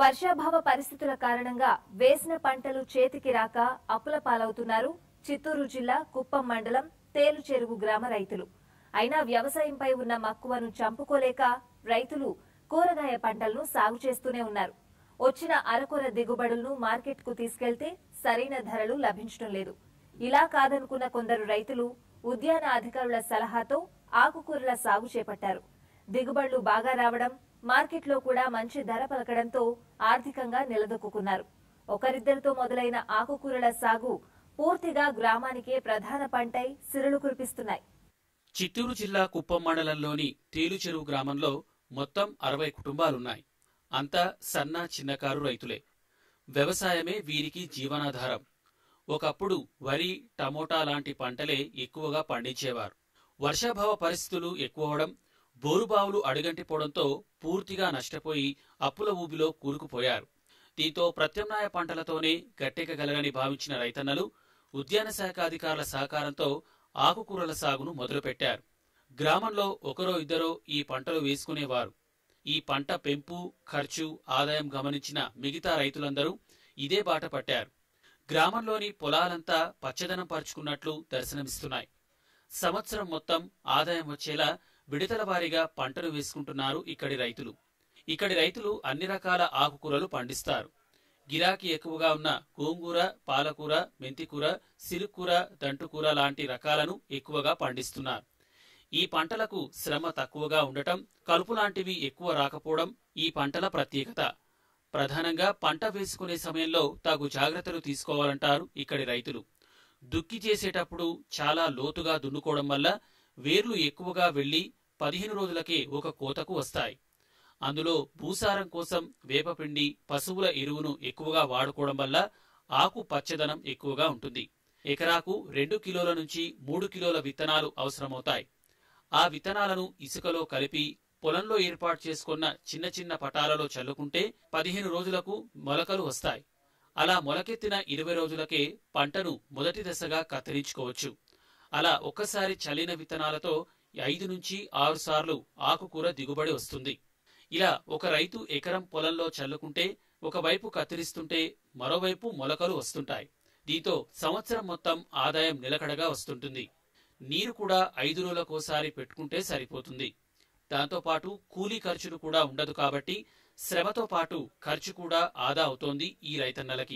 వర్షాభావ పరిస్థితుల కారణంగా వేసిన పంటలు చేతికి రాక అప్పుల పాలవుతున్నారు చిత్తూరు జిల్లా కుప్పం మండలం తేలుచెరువు గ్రామ రైతులు. అయినా వ్యవసాయంపై ఉన్న మక్కువను చంపుకోలేక రైతులు కూరగాయ పంటలను సాగు చేస్తూనే ఉన్నారు. వచ్చిన అరకొర దిగుబడులను మార్కెట్కు తీసుకెళ్తే సరైన ధరలు లభించడం లేదు. ఇలా కాదనుకున్న కొందరు రైతులు ఉద్యాన అధికారుల సలహాతో ఆకుకూరల సాగు చేపట్టారు. దిగుబడులు బాగా రావడం, మార్కెట్లో కూడా మంచి ధర పలకడంతో ఆర్థికంగా నిలదొక్కున్నారు. ఒకరిద్దరితో మొదలైన ఆకుకూరల సాగు పూర్తిగా గ్రామానికే ప్రధాన పంటై సిరులు కురిపిస్తున్నాయి. చిత్తూరు జిల్లా కుప్పం మండలంలోని తేలుచెరువు గ్రామంలో మొత్తం 60 కుటుంబాలున్నాయి. అంతా సన్న చిన్నకారు రైతులే. వ్యవసాయమే వీరికి జీవనాధారం. ఒకప్పుడు వరి, టమోటా లాంటి పంటలే ఎక్కువగా పండించేవారు. వర్షాభావ పరిస్థితులు ఎక్కువవడం, బోరుబావులు అడుగంటిపోవడంతో పూర్తిగా నష్టపోయి అప్పుల ఊబిలో కూరుకుపోయారు. దీంతో ప్రత్యామ్నాయ పంటలతోనే గట్టెక్కగలరని భావించిన రైతన్నలు ఉద్యాన శాఖ అధికారుల సహకారంతో ఆకుకూరల సాగును మొదలుపెట్టారు. గ్రామంలో ఒకరో ఇద్దరో ఈ పంటలు వేసుకునేవారు. ఈ పంట పెంపు, ఖర్చు, ఆదాయం గమనించిన మిగతా రైతులందరూ ఇదే బాట పట్టారు. గ్రామంలోని పొలాలంతా పచ్చదనం పరుచుకున్నట్లు దర్శనమిస్తున్నాయి. సంవత్సరం మొత్తం ఆదాయం వచ్చేలా విడతల వారీగా పంటలు వేసుకుంటున్నారు ఇక్కడి రైతులు. ఇక్కడి రైతులు అన్ని రకాల ఆకుకూరలు పండిస్తారు. గిరాకీ ఎక్కువగా ఉన్న గోంగూర, పాలకూర, మెంతికూర, సిరుక్కూర, దంటుకూర లాంటి రకాలను ఎక్కువగా పండిస్తున్నారు. ఈ పంటలకు శ్రమ తక్కువగా ఉండటం, కలుపు లాంటివి ఎక్కువ రాకపోవడం ఈ పంటల ప్రత్యేకత. ప్రధానంగా పంట వేసుకునే సమయంలో తగు జాగ్రత్తలు తీసుకోవాలంటారు ఇక్కడి రైతులు. దుక్కి చేసేటప్పుడు చాలా లోతుగా దున్నుకోవడం వల్ల వేర్లు ఎక్కువగా వెళ్లి 15 రోజులకే ఒక కోతకు వస్తాయి. అందులో భూసారం కోసం వేపపిండి, పశువుల ఎరువును ఎక్కువగా వాడుకోవడం వల్ల ఆకు పచ్చదనం ఎక్కువగా ఉంటుంది. ఎకరాకు 2 కిలోల నుంచి 3 కిలోల విత్తనాలు అవసరమవుతాయి. ఆ విత్తనాలను ఇసుకలో కలిపి పొలంలో ఏర్పాటు చేసుకున్న చిన్న చిన్న పటాలలో చల్లుకుంటే 15 రోజులకు మొలకలు వస్తాయి. అలా మొలకెత్తిన 20 రోజులకే పంటను మొదటి దశగా కత్తిరించుకోవచ్చు. అలా ఒక్కసారి చల్లిన విత్తనాలతో 5 నుంచి 6 సార్లు ఆకుకూర దిగుబడి వస్తుంది. ఇలా ఒక రైతు ఎకరం పొలంలో చల్లుకుంటే ఒకవైపు కత్తిరిస్తుంటే మరోవైపు మొలకలు వస్తుంటాయి. దీంతో సంవత్సరం మొత్తం ఆదాయం నిలకడగా వస్తుంటుంది. నీరు కూడా 5 రోజులకోసారి పెట్టుకుంటే సరిపోతుంది. దాంతోపాటు కూలీ ఖర్చులు కూడా ఉండదు కాబట్టి శ్రమతో పాటు ఖర్చు కూడా ఆదా అవుతోంది ఈ రైతన్నలకి.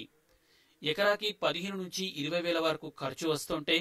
ఎకరాకి 15 నుంచి 20 వేల వరకు ఖర్చు వస్తుంటే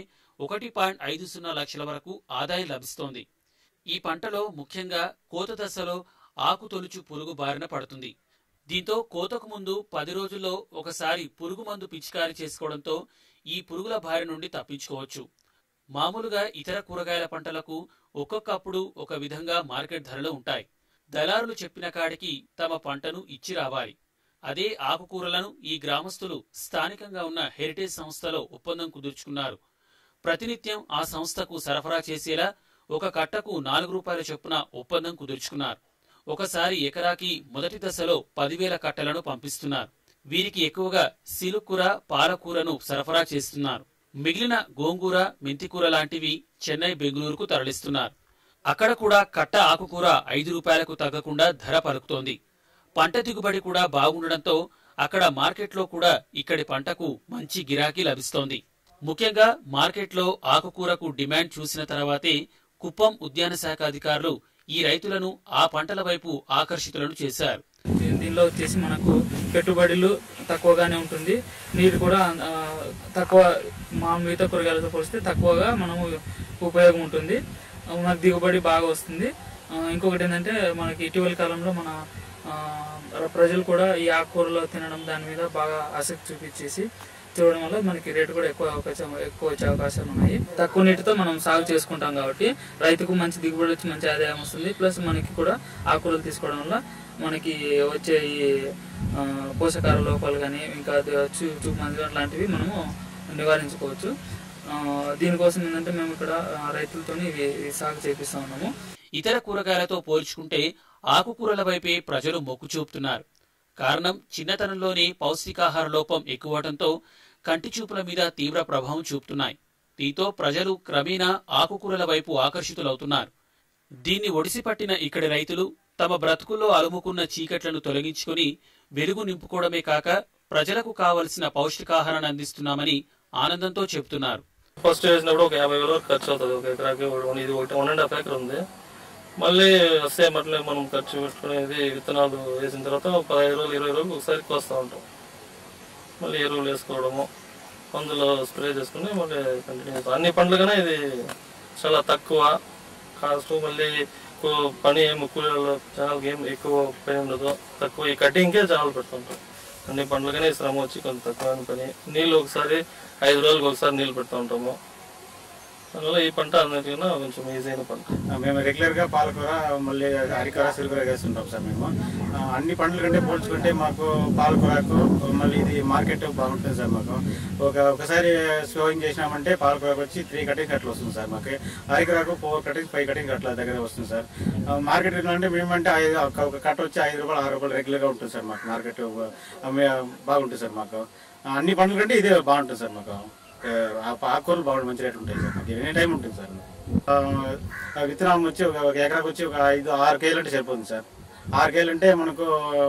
1.50 లక్షల వరకు ఆదాయం లభిస్తోంది. ఈ పంటలో ముఖ్యంగా కోత దశలో ఆకు తొలుచు పురుగు బారిన పడుతుంది. దీంతో కోతకు ముందు 10 రోజుల్లో ఒకసారి పురుగు మందు పిచికారీ చేసుకోవడంతో ఈ పురుగుల బారి నుండి తప్పించుకోవచ్చు. మామూలుగా ఇతర కూరగాయల పంటలకు ఒక్కొక్కప్పుడు ఒక విధంగా మార్కెట్ ధరలు ఉంటాయి. దళారులు చెప్పిన కాడికి తమ పంటను ఇచ్చి రావాలి. అదే ఆకుకూరలను ఈ గ్రామస్తులు స్థానికంగా ఉన్న హెరిటేజ్ సంస్థలో ఒప్పందం కుదుర్చుకున్నారు. ప్రతినిత్యం ఆ సంస్థకు సరఫరా చేసేలా ఒక కట్టకు 4 రూపాయల చొప్పున ఒప్పందం కుదుర్చుకున్నారు. ఒకసారి ఎకరాకి మొదటి దశలో 10,000 కట్టలను పంపిస్తున్నారు. వీరికి ఎక్కువగా సిలుక్కూర, పాలకూరను సరఫరా చేస్తున్నారు. మిగిలిన గోంగూర, మెంతికూర లాంటివి చెన్నై, బెంగళూరుకు తరలిస్తున్నారు. అక్కడ కూడా కట్ట ఆకుకూర 5 రూపాయలకు తగ్గకుండా ధర పలుకుతోంది. పంట దిగుబడి కూడా బాగుండడంతో అక్కడ మార్కెట్లో కూడా ఇక్కడి పంటకు మంచి గిరాకీ లభిస్తోంది. ముఖ్యంగా మార్కెట్లో ఆకుకూరకు డిమాండ్ చూసిన తర్వాతే కుప్పం ఉద్యాన శాఖ అధికారులు ఈ రైతులను ఆ పంటల వైపు ఆకర్షితులను చేశారు. దీనిలో వచ్చేసి మనకు పెట్టుబడులు తక్కువగానే ఉంటుంది. నీరు కూడా తక్కువ, మా మిగతా కూరగాయలతో పోలిస్తే తక్కువగా మనము ఉపయోగం ఉంటుంది. మనకు దిగుబడి బాగా వస్తుంది. ఇంకొకటి ఏంటంటే మనకి ఇటీవల కాలంలో మన ప్రజలు కూడా ఈ ఆకుకూరలో తినడం దాని మీద బాగా ఆసక్తి చూపించేసి చూడడం వల్ల మనకి రేటు కూడా ఎక్కువ వచ్చే అవకాశాలు ఉన్నాయి. తక్కువ నీటితో మనం సాగు చేసుకుంటాం కాబట్టి రైతుకు మంచి దిగుబడి వచ్చి మంచి ఆదాయం వస్తుంది. ప్లస్ మనకి కూడా ఆకుకూరలు తీసుకోవడం వల్ల మనకి వచ్చే ఈ పోషకాల లోపాలు కానీ ఇంకా చూపు మంది లాంటివి మనము నివారించుకోవచ్చు. దీనికోసం ఏంటంటే మేము ఇక్కడ రైతులతో సాగు చేపిస్తా ఉన్నాము. ఇతర కూరగాయలతో పోల్చుకుంటే ఆకుకూరల వైపే ప్రజలు మొగ్గు చూపుతున్నారు. కారణం చిన్నతనంలోనే పౌష్టికాహార లోపం ఎక్కువడంతో కంటి చూపుల మీద తీవ్ర ప్రభావం చూపుతున్నాయి. దీంతో ప్రజలు క్రమేణా ఆకుకూరల వైపు ఆకర్షితులవుతున్నారు. దీన్ని ఒడిసిపట్టిన ఇక్కడి రైతులు తమ బ్రతుకుల్లో అలుముకున్న చీకట్లను తొలగించుకుని వెలుగు నింపుకోవడమే కాక ప్రజలకు కావలసిన పౌష్టికాహారాన్ని అందిస్తున్నామని ఆనందంతో చెబుతున్నారు. ఫస్ట్ వేసినప్పుడు ఒక 50,000 వరకు ఖర్చు అవుతుంది. ఒక ఎకరాకి ఇది 1.5 ఎకర్ ఉంది. మళ్ళీ వస్తే మళ్ళీ మనం ఖర్చు పెట్టుకునేది విత్తనాలు వేసిన తర్వాత 15 రోజులు 20 రోజులు ఒకసారి కోస్తూ ఉంటాం. మళ్ళీ ఎరువులు వేసుకోవడము, మందులు స్ప్రే చేసుకుని మళ్ళీ కంటిన్యూ చేస్తాం. అన్ని పండ్లుగానే ఇది చాలా తక్కువ కాస్ట్. మళ్ళీ పని కూలీలలో చాలా ఏం ఎక్కువ పని ఉండదు, తక్కువ. ఈ కటింగ్కే చాలా పెడుతుంటాం. అన్ని పండ్లుగానే శ్రమ వచ్చి కొంత తక్కువ పని. నీళ్ళు ఒకసారి 5 రోజులకు ఒకసారి నీళ్ళు పెడుతూ ఉంటాము. అందువల్ల ఈ పంట అన్నిటికన్నా కొంచెం ఈజీ అయిన పంట. మేము రెగ్యులర్గా పాలకూర, మళ్ళీ అరికూర, సిరుకూర వేస్తుంటాం సార్. మేము అన్ని పండ్ల కంటే పోల్చుకుంటే మాకు పాలకూరకు మళ్ళీ ఇది మార్కెట్ బాగుంటుంది సార్. మాకు ఒకసారి స్లోయింగ్ చేసినామంటే పాలకూరకు వచ్చి 3 కటింగ్ అట్లా వస్తుంది సార్. మాకు అరికూరకు 4 కటింగ్ 5 కటింగ్ అట్లా దగ్గర వస్తుంది సార్. మార్కెట్ అంటే మేమంటే ఒక కట్ట వచ్చి 5 రూపాయలు 6 రూపాయలు రెగ్యులర్గా ఉంటుంది సార్. మాకు మార్కెట్ బాగుంటుంది సార్. మాకు అన్ని పండ్ల కంటే ఇదే బాగుంటుంది సార్. మాకు ఆకుకూరలు బాగుంటుంది, మంచి రేట్లు ఉంటాయి సార్. మాకు ఎనీ టైం ఉంటుంది సార్. విత్తనం వచ్చి ఒక ఎకరాకు వచ్చి ఒక 5-6 కేజీలు అంటే సరిపోతుంది సార్. 6 కేజీలు అంటే మనకు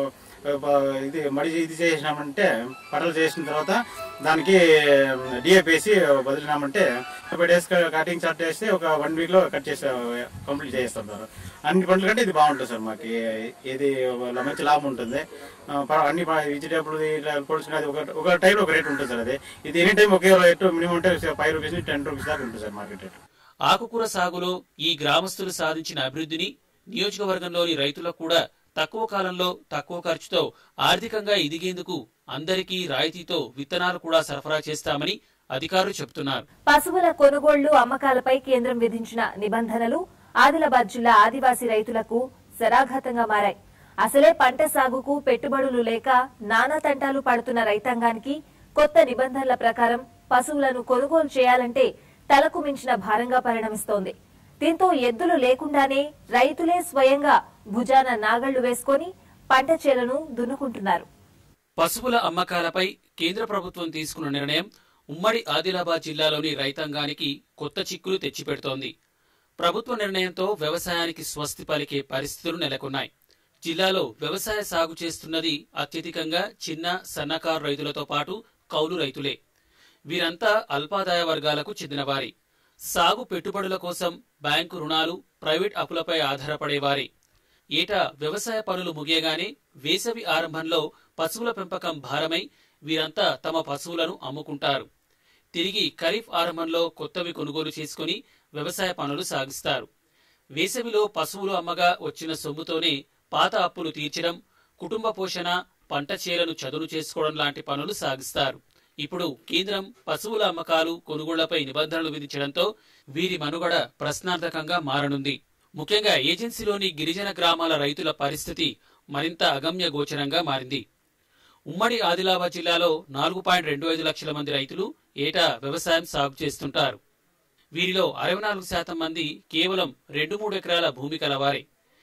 ఇది ఇది చేసినామంటే పటలు చేసిన తర్వాత దానికి డిఏపి వేసి వదిలినామంటే 5 డేస్ కటింగ్ స్టార్ట్ చేస్తే ఒక 1 వీక్లో కట్ చేసి కంప్లీట్ చేస్తాం సార్. అన్ని పంటల కంటే ఇది బాగుంటుంది సార్. మాకు ఇది మంచి లాభం ఉంటుంది. అన్ని వెజిటేబుల్ పోల్చుకుని అది ఒక టైంలో ఒక రేట్ ఉంటుంది సార్. అది ఇది ఎనీ టైం ఒకే రేటు మినిమం అంటే 5 రూపీస్ నుంచి 10 రూపీస్ దాకా ఉంటుంది సార్ మార్కెట్ రేట్. ఆకుకూర సాగులో ఈ గ్రామస్తులు సాధించిన అభివృద్ధిని నియోజకవర్గంలోని రైతులకు కూడా తక్కువ కాలంలో తక్కువ ఖర్చుతో ఆర్థికంగా ఎదిగేందుకు అందరికీ రాయితీతో విత్తనాలు కూడా సరఫరా చేస్తామని అధికారులు చెబుతున్నారు. పశువుల కొనుగోళ్లు, అమ్మకాలపై కేంద్రం విధించిన నిబంధనలు ఆదిలాబాద్ జిల్లా ఆదివాసీ రైతులకు శరాఘాతంగా మారాయి. అసలే పంట సాగుకు పెట్టుబడులు లేక నానా తంటాలు పడుతున్న రైతాంగానికి కొత్త నిబంధనల ప్రకారం పశువులను కొనుగోలు చేయాలంటే తలకు మించిన భారంగా పరిణమిస్తోంది. దీంతో ఎద్దులు లేకుండానే రైతులే స్వయంగా భుజాన నాగళ్లు వేసుకుని పంట చేలను దున్నుకుంటున్నారు. పశువుల అమ్మకాలపై కేంద్ర ప్రభుత్వం తీసుకున్న నిర్ణయం ఉమ్మడి ఆదిలాబాద్ జిల్లాలోని రైతాంగానికి కొత్త చిక్కులు తెచ్చిపెడుతోంది. ప్రభుత్వ నిర్ణయంతో వ్యవసాయానికి స్వస్తి పలికే పరిస్థితులు నెలకొన్నాయి. జిల్లాలో వ్యవసాయ సాగు చేస్తున్నది అత్యధికంగా చిన్న సన్నకారు రైతులతో పాటు కౌలు రైతులే. వీరంతా అల్పాదాయ వర్గాలకు చెందినవారే. సాగు పెట్టుబడుల కోసం బ్యాంకు రుణాలు, ప్రైవేట్ అప్పులపై ఆధారపడేవారే. ఏటా వ్యవసాయ పనులు ముగియగానే వేసవి ఆరంభంలో పశువుల పెంపకం భారమై వీరంతా తమ పశువులను అమ్ముకుంటారు. తిరిగి ఖరీఫ్ ఆరంభంలో కొత్తవి కొనుగోలు చేసుకుని వ్యవసాయ పనులు సాగిస్తారు. వేసవిలో పశువులు అమ్మగా వచ్చిన సొమ్ముతోనే పాత అప్పులు తీర్చడం, కుటుంబ పోషణ, పంట చేలను చదును చేసుకోవడం లాంటి పనులు సాగిస్తారు. ఇప్పుడు కేంద్రం పశువుల అమ్మకాలు, కొనుగోళ్లపై నిబంధనలు విధించడంతో వీరి మనుగడ ప్రశ్నార్థకంగా మారనుంది. ముఖ్యంగా ఏజెన్సీలోని గిరిజన గ్రామాల రైతుల పరిస్థితి మరింత అగమ్య గోచరంగా మారింది. ఉమ్మడి ఆదిలాబాద్ జిల్లాలో 4.25 లక్షల మంది రైతులు ఏటా వ్యవసాయం సాగు చేస్తుంటారు. వీరిలో 64% మంది కేవలం 2-3 ఎకరాల భూమి కలవారే.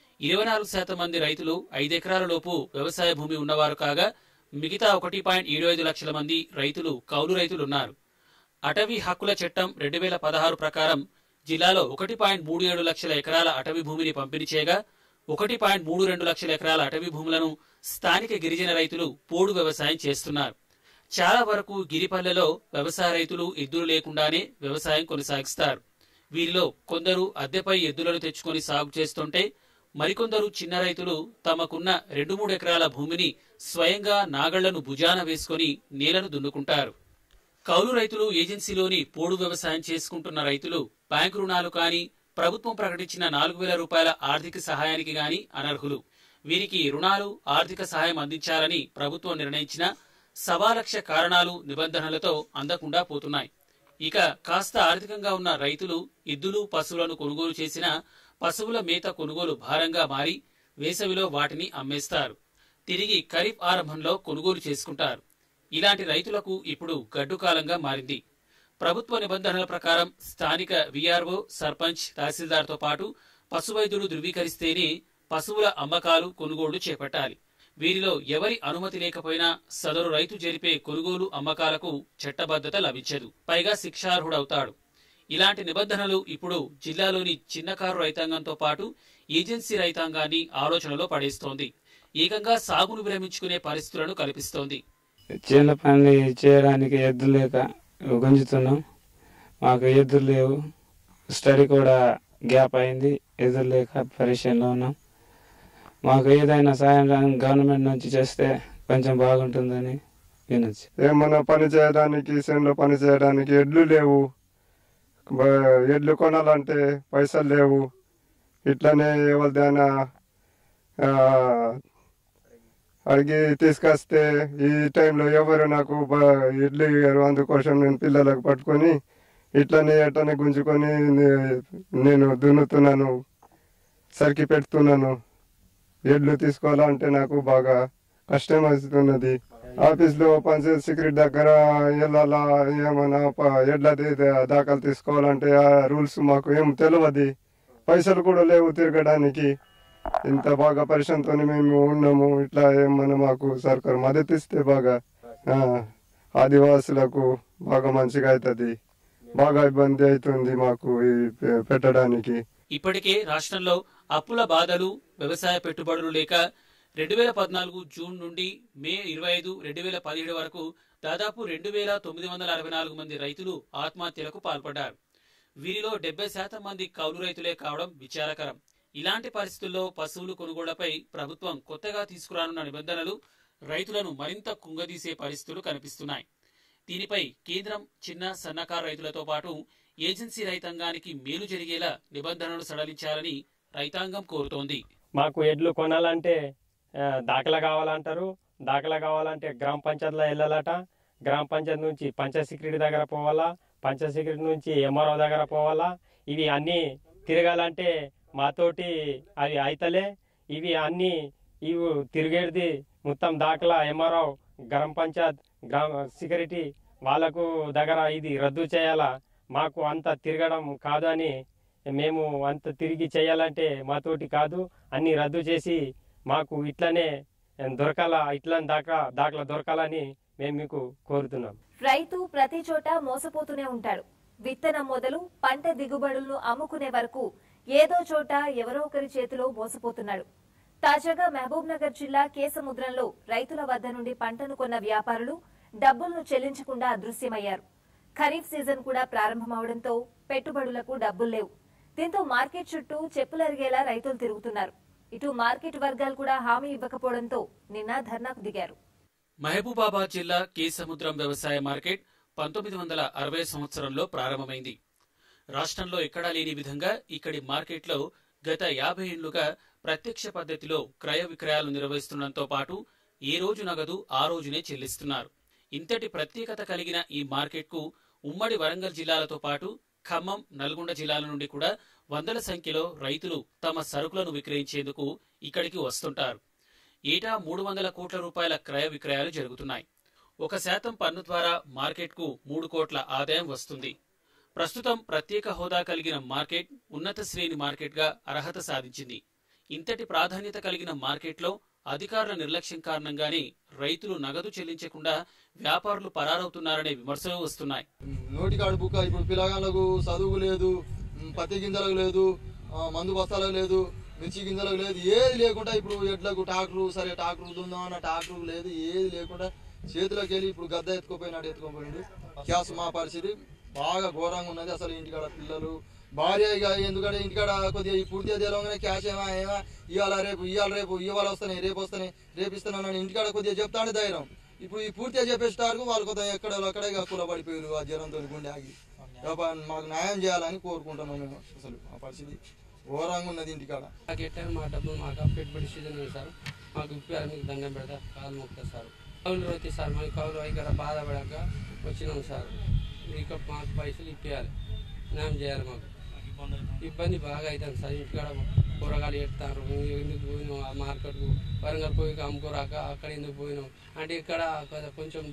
24% మంది రైతులు 5 ఎకరాల లోపు వ్యవసాయ భూమి ఉన్నవారు కాగా మిగతా 1.75 లక్షల మంది రైతులు కౌలు రైతులున్నారు. అటవీ హక్కుల చట్టం 2016 ప్రకారం జిల్లాలో 1.37 లక్షల ఎకరాల అటవీ భూమిని పంపిణీ చేయగా 1.32 లక్షల ఎకరాల అటవీ భూములను స్థానిక గిరిజన రైతులు పోడు వ్యవసాయం చేస్తున్నారు. చాలా వరకు గిరిపల్లెలో వ్యవసాయ రైతులు ఎద్దులు లేకుండానే వ్యవసాయం కొనసాగిస్తారు. వీరిలో కొందరు అద్దెపై ఎద్దులను తెచ్చుకొని సాగు చేస్తుంటే మరికొందరు చిన్న రైతులు తమకున్న 2-3 ఎకరాల భూమిని స్వయంగా నాగళ్లను భుజాన వేసుకుని నేలను దున్నుకుంటారు. కౌలు రైతులు, ఏజెన్సీలోని పోడు వ్యవసాయం చేసుకుంటున్న రైతులు బ్యాంకు రుణాలు కానీ, ప్రభుత్వం ప్రకటించిన 4,000 రూపాయల ఆర్థిక సహాయానికి గాని అనర్హులు. వీరికి రుణాలు, ఆర్థిక సహాయం అందించాలని ప్రభుత్వం నిర్ణయించిన 1,00,000 కారణాలు, నిబంధనలతో అందకుండా పోతున్నాయి. ఇక కాస్త ఆర్థికంగా ఉన్న రైతులు ఎద్దులు, పశువులను కొనుగోలు చేసిన పశువుల మేత కొనుగోలు భారంగా మారి వేసవిలో వాటిని అమ్మేస్తారు. తిరిగి ఖరీఫ్ ఆరంభంలో కొనుగోలు చేసుకుంటారు. ఇలాంటి రైతులకు ఇప్పుడు గడ్డుకాలంగా మారింది. ప్రభుత్వ నిబంధనల ప్రకారం స్థానిక వీఆర్ఓ, సర్పంచ్, తహసీల్దార్తో పాటు పశువైద్యులు ధృవీకరిస్తేనే పశువుల అమ్మకాలు, కొనుగోళ్లు చేపట్టాలి. వీరిలో ఎవరి అనుమతి లేకపోయినా సదరు రైతు జరిపే కొనుగోలు, అమ్మకాలకు చట్టబద్ధత లభించదు. పైగా శిక్షార్హుడవుతాడు. ఇలాంటి నిబంధనలు ఇప్పుడు జిల్లాలోని చిన్నకారు రైతాంగంతో పాటు ఏజెన్సీ రైతాంగాన్ని ఆలోచనలో పడేస్తోంది. ఏకంగా సాగును విరమించుకునే పరిస్థితులను కల్పిస్తోంది. చేనుల పని చేయడానికి ఎద్దులు లేక గుంజుతున్నాం. మాకు ఎద్దులు లేవు. స్టడీ కూడా గ్యాప్ అయింది. ఎద్దులు లేక పరిశ్రమలో ఉన్నాం. మాకు ఏదైనా సాయం గవర్నమెంట్ నుంచి చేస్తే కొంచెం బాగుంటుందని వినొచ్చు. ఏమన్నా పని చేయడానికి చేనులో పని చేయడానికి ఎడ్లు లేవు. ఎడ్లు కొనాలంటే పైసలు లేవు. ఇట్లనే ఎవరిదైనా అడిగి తీసుకొస్తే ఈ టైంలో ఎవరు నాకు ఎడ్లు ఇవ్వరు. అందుకోసం నేను పిల్లలకు పట్టుకొని ఎట్లనే గుంజుకొని నేను దున్నుతున్నాను, సరికి పెడుతున్నాను. ఎడ్లు తీసుకోవాలంటే నాకు బాగా కష్టం అవుతున్నది. ఆఫీస్లో పనిచేసే సెక్యూరిటీ దగ్గర వెళ్ళాలా, ఏమన్నా ఎడ్లది దాఖలు తీసుకోవాలంటే ఆ రూల్స్ మాకు ఏం తెలియదు. పైసలు కూడా లేవు తిరగడానికి. ఇంత బాగా పరిశ్రమతో మేము ఉన్నాము. ఇట్లా ఏమన్నా మాకు సర్కారు మద్దతు ఇస్తే బాగా ఆదివాసులకు బాగా మంచిగా అవుతుంది. బాగా ఇబ్బంది అవుతుంది మాకు పెట్టడానికి. ఇప్పటికే రాష్ట్రంలో అప్పుల బాధలు, వ్యవసాయ పెట్టుబడులు లేక 2014 జూన్ నుండి మే 25, 2017 వరకు దాదాపు 2,964 మంది రైతులు ఆత్మహత్యలకు పాల్పడ్డారు. వీరిలో 70% మంది కౌలు రైతులే కావడం విచారకరం. ఇలాంటి పరిస్థితుల్లో పశువులు కొనుగోళ్లపై ప్రభుత్వం కొత్తగా తీసుకురానున్న నిబంధనలు రైతులను మరింత కుంగదీసే పరిస్థితులు కనిపిస్తున్నాయి. దీనిపై కేంద్రం చిన్న సన్నకారు రైతులతో పాటు ఏజెన్సీ రైతాంగానికి మేలు జరిగేలా నిబంధనలు సడలించాలని రైతాంగం కోరుతోంది. మాకు ఎడ్లు కొనాలంటే దాఖలా కావాలంటారు. దాఖలా కావాలంటే గ్రామ పంచాయతీలో వెళ్ళాలట. గ్రామ పంచాయతీ నుంచి పంచాయత్ సెక్రటరీ దగ్గర పోవాలా. పంచాయత్ సెక్రటరీ నుంచి ఎంఆర్ఓ దగ్గర పోవాలా. ఇవి అన్నీ తిరగాలంటే మాతోటి అవి అయితలే. ఇవి అన్నీ ఇవి తిరిగేది మొత్తం దాఖలా ఎంఆర్ఓ, గ్రామ పంచాయత్, గ్రామ సెక్రటరీ వాళ్ళకు దగ్గర ఇది రద్దు చేయాలా. మాకు అంత తిరగడం కాదు అని మేము అంత తిరిగి చేయాలంటే మాతోటి కాదు. అన్ని రద్దు చేసి మాకు ఇట్లనే దొరకాల, ఇట్లని దాఖలా దొరకాలని మేము మీకు కోరుతున్నాం. రైతు ప్రతి చోట మోసపోతూనే ఉంటాడు. విత్తనం మొదలు పంట దిగుబడులను అమ్ముకునే వరకు ఏదో చోట ఎవరో ఒకరి చేతిలో మోసపోతున్నాడు. తాజాగా మహబూబ్ నగర్ జిల్లా కేసముద్రంలో రైతుల వద్ద నుండి పంటను కొన్న వ్యాపారులు డబ్బులను చెల్లించకుండా అదృశ్యమయ్యారు. ఖరీఫ్ సీజన్ కూడా ప్రారంభమవడంతో పెట్టుబడులకు డబ్బులు లేవు. దీంతో మార్కెట్ చుట్టూ చెప్పులరిగేలా రైతులు తిరుగుతున్నారు. ఇటు మార్కెట్ వర్గాలు కూడా హామీ ఇవ్వకపోవడంతో నిన్న ధర్నాకు దిగారు. మహబూబాబాద్ జిల్లా కేసముద్రం వ్యవసాయ మార్కెట్ 1960 సంవత్సరంలో ప్రారంభమైంది. రాష్ట్రంలో ఎక్కడా లేని విధంగా ఇక్కడి మార్కెట్లో గత 50 ఏళ్లుగా ప్రత్యక్ష పద్ధతిలో క్రయ విక్రయాలు నిర్వహిస్తుండటంతో పాటు ఏ రోజు నగదు ఆ రోజునే చెల్లిస్తున్నారు. ఇంతటి ప్రత్యేకత కలిగిన ఈ మార్కెట్కు ఉమ్మడి వరంగల్ జిల్లాలతో పాటు ఖమ్మం, నల్గొండ జిల్లాల నుండి కూడా వందల సంఖ్యలో రైతులు తమ సరుకులను విక్రయించేందుకు ఇక్కడికి వస్తుంటారు. ఏటా 300 కోట్ల రూపాయల క్రయ విక్రయాలు జరుగుతున్నాయి. 1% పన్ను ద్వారా మార్కెట్కు 3 కోట్ల ఆదాయం వస్తుంది. ప్రస్తుతం ప్రత్యేక హోదా కలిగిన మార్కెట్ ఉన్నత శ్రేణి మార్కెట్గా అర్హత సాధించింది. ఇంతటి ప్రాధాన్యత కలిగిన మార్కెట్లో అధికారుల నిర్లక్ష్యం కారణంగానే రైతులు నగదు చెల్లించకుండా వ్యాపారులు పరారవుతున్నారనే విమర్శలు వస్తున్నాయి. నోటికాడు బుక్క ఇప్పుడు పిల్లగాళ్ళకు చదువు లేదు, పత్తి గింజలకు లేదు, మందు బస్తాలకు లేదు, మిర్చి గింజలకు లేదు, ఏది లేకుండా ఇప్పుడు ఎడ్లకు ట్రాక్టరు, సరే ట్రాక్టర్ దుందామన్న ట్రాక్టర్ లేదు, ఏది లేకుండా చేతిలోకి వెళ్ళి ఇప్పుడు గద్ద ఎత్తుకోపోయినాడు. క్యాస్ మా పరిస్థితి బాగా ఘోరంగా ఉన్నది. అసలు ఇంటికాడ పిల్లలు భార్య ఎందుకంటే ఇంటికాడ కొద్దిగా ఈ పూర్తిగా తెలవగానే క్యాష్ ఏమా ఇవాళ రేపు ఇవాళ వస్తాయి, రేపు ఇస్తున్నాను ఇంటికాడ కొద్దిగా చెప్తాను ధైర్యం. ఇప్పుడు ఈ పూర్తిగా చెప్పేటారు వాళ్ళు కొద్దిగా ఎక్కడే కుల పడిపోయారు. ఆ జ్వరంతో గుండె ఆగి మాకు న్యాయం చేయాలని కోరుకుంటున్నాం మేము. అసలు ఆ పరిస్థితి ఘోరంగా ఉన్నది ఇంటికాడ. మా డబ్బులు మాకు పెట్టుబడి సీజన్ సార్, మాకు ఇప్పారు, మీకు దండం పెడతా, కాలు మొక్కుతా సార్. కౌలు వచ్చి సార్, మాకు కౌలు ఇక్కడ బాధపడాక వచ్చినాం సార్. ఇక మాకు పైసలు ఇప్పించాలి, న్యాయం చేయాలి. మాకు ఇబ్బంది బాగా అవుతుంది సార్. ఇంటికాడ కూరగాయలు ఎత్తారు, ఎందుకు పోయినాం ఆ మార్కెట్కు, వరంగల్ పోయి అమ్ముకోరాక అక్కడ ఎందుకు పోయినాం అంటే ఇక్కడ కొంచెం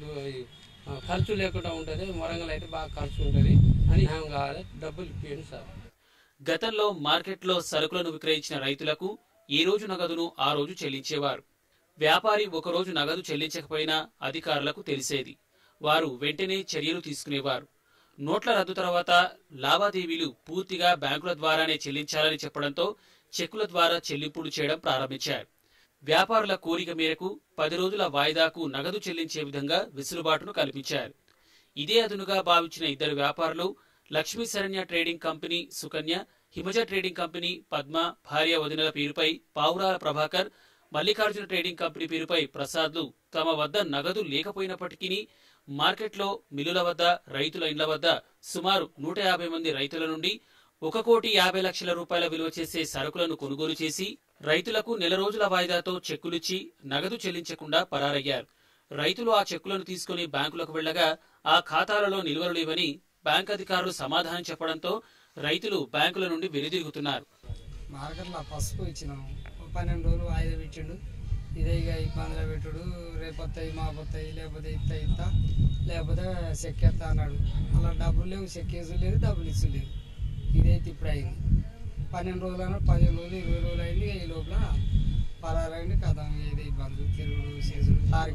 ఖర్చు లేకుండా ఉంటుంది. వరంగల్ అయితే బాగా ఖర్చు ఉంటుంది అని న్యాయం కావాలి, డబ్బులు ఇప్పియండి సార్. గతంలో మార్కెట్లో సరుకులను విక్రయించిన రైతులకు ఏ రోజు నగదును ఆ రోజు చెల్లించేవారు. వ్యాపారి ఒకరోజు నగదు చెల్లించకపోయినా అధికారులకు తెలిసేది. వారు వెంటనే చర్యలు తీసుకునేవారు. నోట్ల రద్దు తర్వాత లావాదేవీలు పూర్తిగా బ్యాంకుల ద్వారానే చెల్లించాలని చెప్పడంతో చెక్కుల ద్వారా చెల్లింపులు చేయడం ప్రారంభించారు. వ్యాపారుల కోరిక మేరకు 10 రోజుల వాయిదాకు నగదు చెల్లించే విధంగా వెసులుబాటును కల్పించారు. ఇదే అదునుగా భావించిన ఇద్దరు వ్యాపారులు Lakshmi Sharanya trading company Sukanya, Himaja trading company Padma భార్య వదినల పేరుపై పావురాల ప్రభాకర్, మల్లికార్జున ట్రేడింగ్ కంపెనీ పేరుపై ప్రసాద్లు తమ వద్ద నగదు లేకపోయినప్పటికీ మార్కెట్లో మిల్లుల వద్ద, రైతుల ఇండ్ల వద్ద సుమారు 150 మంది రైతుల నుండి 1,50,00,000 రూపాయల విలువ చేసే సరుకులను కొనుగోలు చేసి రైతులకు నెల రోజుల వాయిదాతో చెక్కులిచ్చి నగదు చెల్లించకుండా పరారయ్యారు. రైతులు ఆ చెక్కులను తీసుకుని బ్యాంకులకు వెళ్లగా ఆ ఖాతాలలో నిల్వలు లేవని బ్యాంక్ అధికారులు సమాధానం చెప్పడంతో రైతులు బ్యాంకుల నుండి వెనుదిరుగుతున్నారు. మార్కెట్లో పసుపు ఇచ్చినాము, 12 రోజులు వాయిదా పెట్టిండు. ఇదే ఇక ఇబ్బందులు పెట్టుడు, రేపొత్తాయి మాపొత్తాయి, లేకపోతే ఇత్తా లేకపోతే చెక్ ఎత్తా అన్నాడు. అలా డబ్బులు లేవు, చెక్ వేసు లేదు, డబ్బులు ఇచ్చు లేదు. ఇదైతే ఇప్పుడు అయింది. 12 రోజులు అన్నాడు, 15 రోజులు 20 రోజులు అయింది. ఈ లోపల పరారైంది. కథ ఏదో ఇబ్బందులు, తిరుగుడు చేసుడు. 6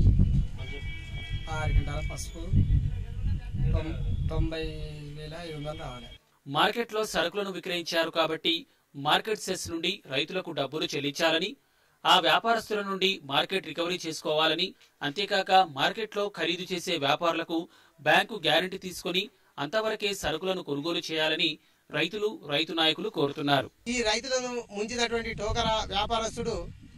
క్వింటాల పసుపు 90,500 రావాలి. మార్కెట్లో సరుకులను విక్రయించారు కాబట్టి మార్కెట్ సెస్ నుండి రైతులకు డబ్బులు చెల్లించాలని, ఆ వ్యాపారస్తుల నుండి మార్కెట్ రికవరీ చేసుకోవాలని, అంతేకాక మార్కెట్లో ఖరీదు చేసే వ్యాపారులకు బ్యాంకు గ్యారంటీ తీసుకుని అంతవరకే సరుకులను కొనుగోలు చేయాలని రైతులు, రైతు నాయకులు కోరుతున్నారు. ఈ రైతులను ముంచినటువంటి టోకరా వ్యాపారస్తుడు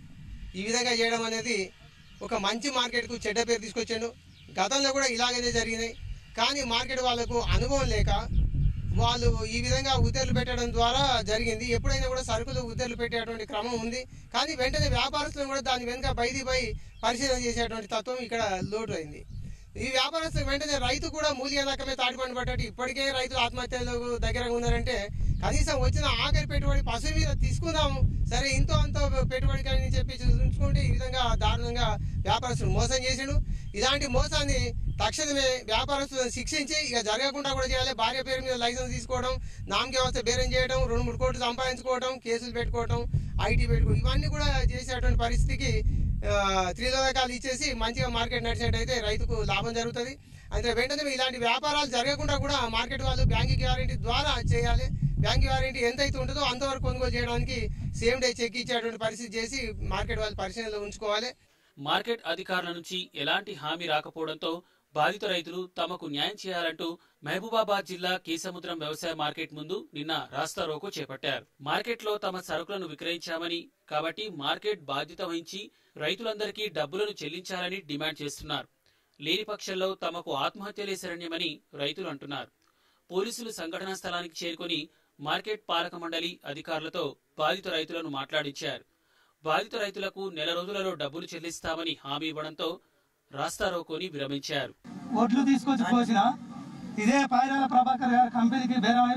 ఈ విధంగా చేయడం అనేది ఒక మంచి మార్కెట్కు చెడ్డ పేరు తీసుకొచ్చాడు. గతంలో కూడా ఇలాగనే జరిగినాయి. కానీ మార్కెట్ వాళ్లకు అనుభవం లేక వాళ్ళు ఈ విధంగా ఉద్దెలు పెట్టడం ద్వారా జరిగింది. ఎప్పుడైనా కూడా సరుకులు ఉద్దెలు పెట్టేటువంటి క్రమం ఉంది. కానీ వెంటనే వ్యాపారస్తులను కూడా దాని వెనుక బయటిపై పరిశీలన చేసేటువంటి తత్వం ఇక్కడ లోటు అయింది. ఈ వ్యాపారస్తులు వెంటనే రైతు కూడా మూల్య రకమే తాటిపండు పట్టేటి ఇప్పటికే రైతులు ఆత్మహత్యలకు దగ్గరగా ఉన్నారంటే కనీసం వచ్చిన ఆఖరి పెట్టుబడి పశువు మీద తీసుకుందాము, సరే ఇంతో అంతో పెట్టుబడి అని చెప్పి చూసుకుంటే ఈ విధంగా దారుణంగా వ్యాపారస్తులు మోసం చేసిండు. ఇలాంటి మోసాన్ని తక్షణమే వ్యాపారస్తులను శిక్షించి ఇక జరగకుండా కూడా చేయాలి. భార్య పేరు మీద లైసెన్స్ తీసుకోవడం, నామకే వస్తే బేరం చేయడం, 2-3 కోట్లు సంపాదించుకోవడం, కేసులు పెట్టుకోవడం, ఐటీ పెట్టుకోవడం, ఇవన్నీ కూడా చేసేటువంటి పరిస్థితికి త్రిలోకాలు ఇచ్చేసి మంచిగా మార్కెట్ నడిచేటైతే రైతుకు లాభం జరుగుతుంది. అంటే వెంటనే ఇలాంటి వ్యాపారాలు జరగకుండా కూడా మార్కెట్ వాళ్ళు బ్యాంక్ గ్యారెంటీ ద్వారా చేయాలి. బ్యాంక్ గ్యారెంటీ ఎంతైతే ఉంటుందో అంతవరకు కొనుగోలు చేయడానికి సేమ్ డే చెక్ ఇచ్చేటువంటి పరిస్థితి చేసి మార్కెట్ వాళ్ళు పరిశీలనలో ఉంచుకోవాలి. మార్కెట్ అధికారుల నుంచి ఎలాంటి హామీ రాకపోవడంతో బాధిత రైతులు తమకు న్యాయం చేయాలంటూ మహబూబాబాద్ జిల్లా కేసముద్రం వ్యవసాయ మార్కెట్ ముందు నిన్న రాస్తా రోకో చేపట్టారు. మార్కెట్లో తమ సరుకులను విక్రయించామని, కాబట్టి మార్కెట్ బాధ్యత వహించి రైతులందరికీ డబ్బులను చెల్లించాలని డిమాండ్ చేస్తున్నారు. లేని పక్షంలో తమకు ఆత్మహత్యలే శరణ్యమని రైతులు అంటున్నారు. పోలీసులు సంఘటనా స్థలానికి చేరుకుని మార్కెట్ పాలక మండలి అధికారులతో బాధిత రైతులను మాట్లాడించారు. బాధిత రైతులకు నెల రోజులలో డబ్బులు చెల్లిస్తామని హామీ ఇవ్వడంతో రాస్తా రోకోని విరమించారు. ఒడ్లు తీసుకొచ్చి పోసిన ఇదే పైరాల ప్రభాకర్ గారి కంపెనీకి బేరమై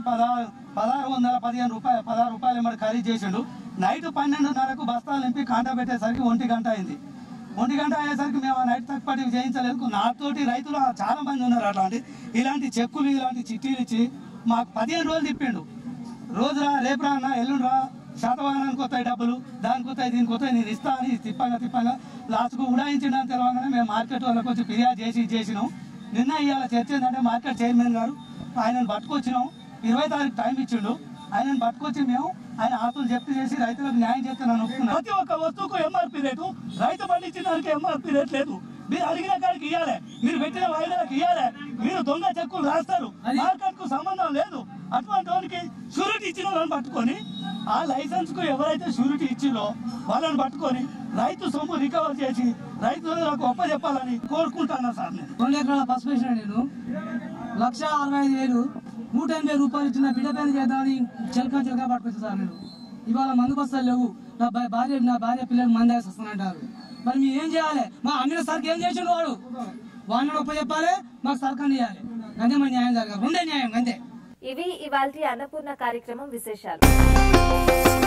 16 రూపాయలు మరి ఖరీదు చేసిండు. నైట్ 12:30కు బస్తాలు నింపి కాంటా పెట్టేసరికి 1 గంట అయింది. 1 గంట అయ్యేసరికి మేము ఆ నైట్ తక్కువ చేయించలేదు. నాతోటి రైతులు చాలా మంది ఉన్నారు. ఇలాంటి చెక్కులు, ఇలాంటి చిట్టీలు ఇచ్చి మాకు 15 రోజులు తిప్పిండు. రోజు రా, రేపు రా అన్న, ఎల్లుండి రా, శాతవాహనానికి వస్తాయి డబ్బులు, దానికి వస్తాయి, దీనికి వస్తాయి, నేను ఇస్తా అని తిప్పంగా లాస్ట్కు ఉడాయించడానికి తెలవగానే మేము మార్కెట్ వాళ్ళకి వచ్చి ఫిర్యాదు చేసినాం. నిన్న ఇవాళ చర్చ ఏంటంటే మార్కెట్ చైర్మన్ గారు ఆయనను పట్టుకొచ్చినాం. 20 తారీఖు టైం ఇచ్చిండు. ఆయనను పట్టుకొచ్చి మేము ఆయన ఆస్తులు జప్తు చేసి రైతులకు న్యాయం చేస్తానని ఒప్పుకున్నాం. ప్రతి ఒక్క వస్తువుకు ఎంఆర్పీ రేటు, రైతు పండించిన దానికి ఎంఆర్పీ రేట్ లేదు. మీరు అడిగిన కాడికి ఇవ్వాలి, మీరు పెట్టిన వాయిదాలకు ఇవ్వాలి. మీరు దొంగ చెక్కులు రాస్తారు, మార్కెట్ కు సంబంధం లేదు. అటువంటి వానికి షూరిటీ ఇచ్చిన వాళ్ళని పట్టుకొని, ఆ లైసెన్స్ కు ఎవరైతే షూరిటీ ఇచ్చిరో వాళ్ళని పట్టుకొని రైతు సొమ్ము రికవర్ చేసి రైతులకు ఒప్పచెప్పాలని కోరుకుంటాను సార్. నేను 2 ఎకరాల పసుపు వేసిన, నేను 1,65,000 180 రూపాయలు ఇచ్చిన బిడ్డ పైన చేద్దామని చిలక పట్టుకొచ్చా సార్. నేను ఇవాళ మందు బస్తాలు లేవు. నా భార్య పిల్లలు మంది వస్తానంటారు. మరి మేము ఏం చేయాలి? మా అమ్మిన సరికి ఏం చేసిండు వాడు? వాడిని ఒప్పచెప్పాలి, మాకు సర్కారు ఇవ్వాలి. అంతే మన న్యాయం జరగాలి. 2 న్యాయం అంతే. ఇవి ఇవాల్టి అన్నపూర్ణ కార్యక్రమం విశేషాలు.